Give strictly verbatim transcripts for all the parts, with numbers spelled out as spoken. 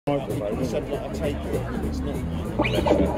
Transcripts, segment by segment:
I said, look, I'll take it. It's not.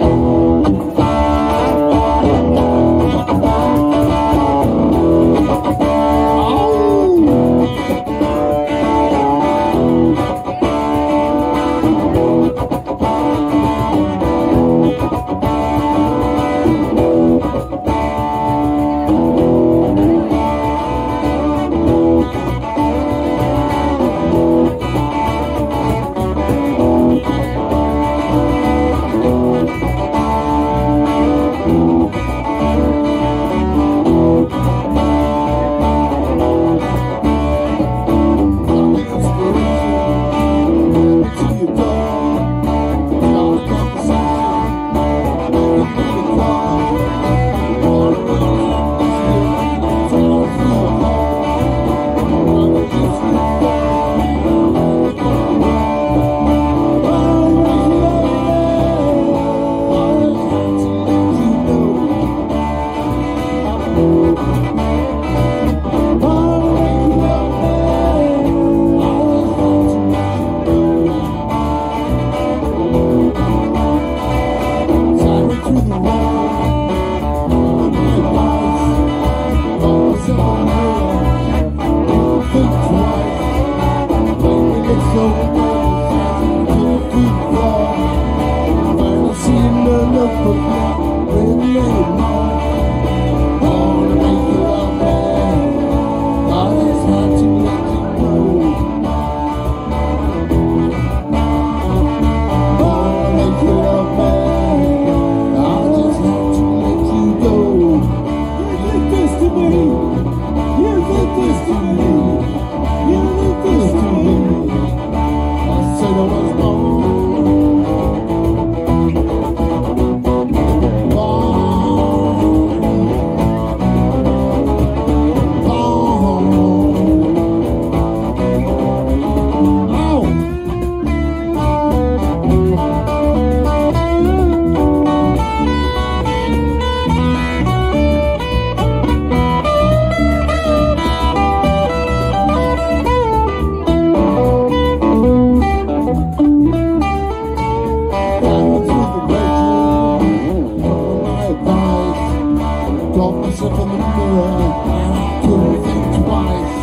Myself in the mirror, and I couldn't think twice.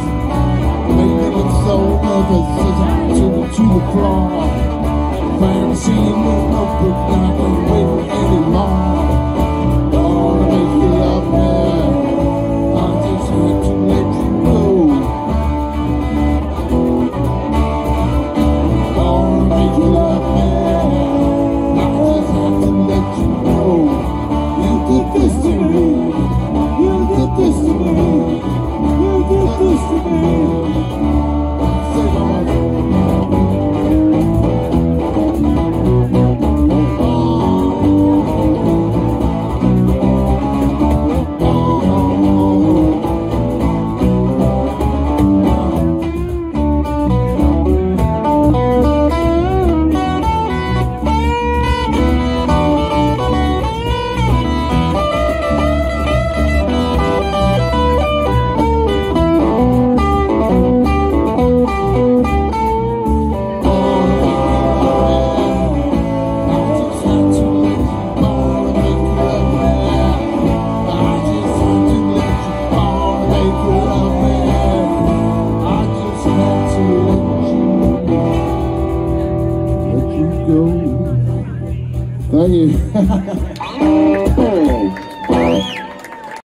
Made me look so nervous as I took it to the floor. Fancy in the notebook, and I couldn't wait anymore. Wanna make you love me, I just had to let you go. Wanna make you love me, I just had to let you know. You did this to me. You did this to me. You did this to me. Say no. Thank you.